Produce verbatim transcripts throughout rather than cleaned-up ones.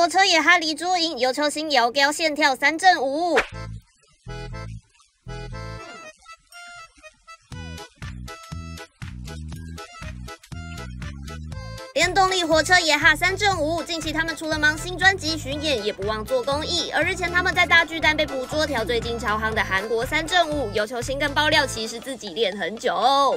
火车也哈离主赢，有球星摇高线跳三振五。联动力火车也哈三振五，近期他们除了忙新专辑巡演，也不忘做公益。而日前他们在大巨蛋被捕捉跳最近超夯的韩国三振舞，有球星更爆料，其实自己练很久。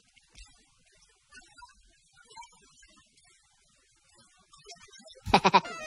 哈哈哈。